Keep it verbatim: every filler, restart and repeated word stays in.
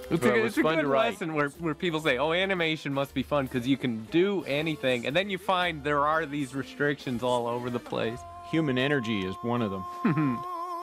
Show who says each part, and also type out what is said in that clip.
Speaker 1: It's
Speaker 2: Well,
Speaker 1: a,
Speaker 2: it was
Speaker 1: it's a
Speaker 2: fun
Speaker 1: good
Speaker 2: to write.
Speaker 1: lesson where, where people say, oh, animation must be fun because you can do anything. And then you find there are these restrictions all over the place.
Speaker 2: Human energy is one of them.